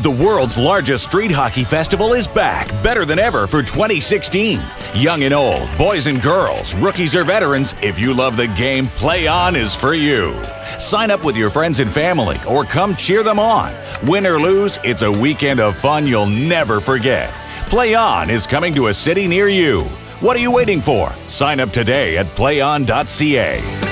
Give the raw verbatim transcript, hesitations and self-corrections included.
The world's largest street hockey festival is back, better than ever for twenty sixteen. Young and old, boys and girls, rookies or veterans, if you love the game, Play On is for you. Sign up with your friends and family or come cheer them on. Win or lose, it's a weekend of fun you'll never forget. Play On is coming to a city near you. What are you waiting for? Sign up today at play on dot c a.